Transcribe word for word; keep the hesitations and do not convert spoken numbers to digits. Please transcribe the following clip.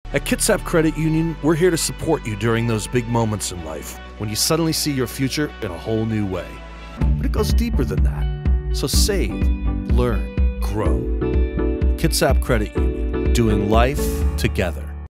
At Kitsap Credit Union, we're here to support you during those big moments in life when you suddenly see your future in a whole new way. But it goes deeper than that. So save, learn, grow. Kitsap Credit Union, doing life together.